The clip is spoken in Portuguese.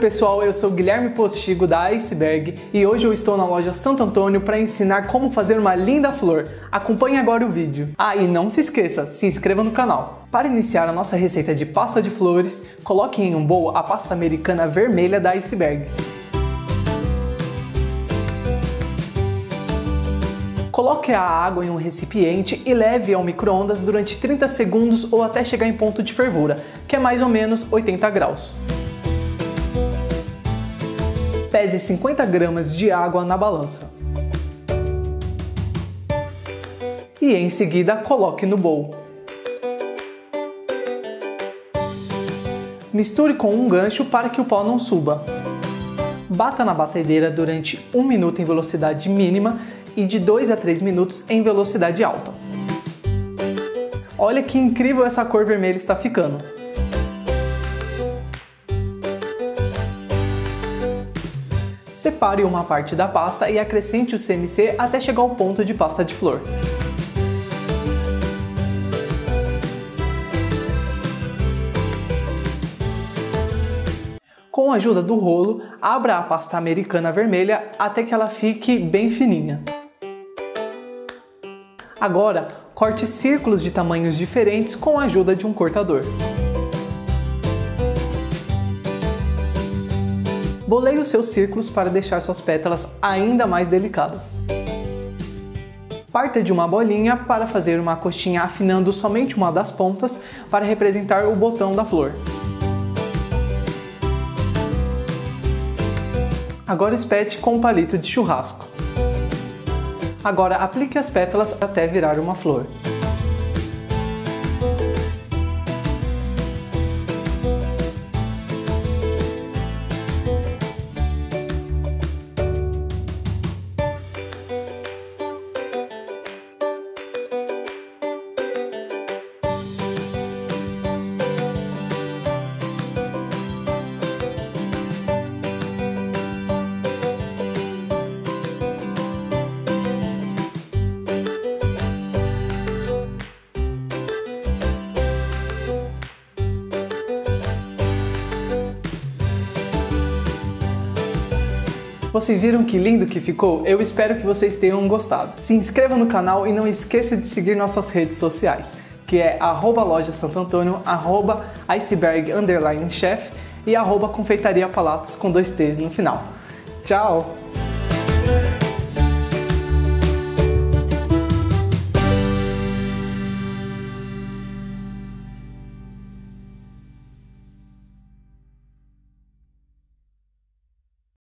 pessoal, eu sou o Guilherme Postigo da Iceberg e hoje eu estou na loja Santo Antônio para ensinar como fazer uma linda flor. Acompanhe agora o vídeo. Ah, e não se esqueça, se inscreva no canal. Para iniciar a nossa receita de pasta de flores, coloque em um bowl a pasta americana vermelha da Iceberg. Coloque a água em um recipiente e leve ao micro-ondas durante 30 segundos ou até chegar em ponto de fervura, que é mais ou menos 80 graus. Pese 50 gramas de água na balança. E em seguida coloque no bowl. Misture com um gancho para que o pó não suba. Bata na batedeira durante 1 minuto em velocidade mínima e de 2 a 3 minutos em velocidade alta. Olha que incrível essa cor vermelha está ficando! Separe uma parte da pasta e acrescente o CMC até chegar ao ponto de pasta de flor. Com a ajuda do rolo, abra a pasta americana vermelha até que ela fique bem fininha. Agora, corte círculos de tamanhos diferentes com a ajuda de um cortador. Boleie os seus círculos para deixar suas pétalas ainda mais delicadas. Parta de uma bolinha para fazer uma coxinha afinando somente uma das pontas para representar o botão da flor. Agora espete com um palito de churrasco. Agora aplique as pétalas até virar uma flor. Vocês viram que lindo que ficou? Eu espero que vocês tenham gostado. Se inscreva no canal e não esqueça de seguir nossas redes sociais, que é @loja-santo-antônio, @iceberg_chef e @confeitaria palatos com 2 T's no final. Tchau!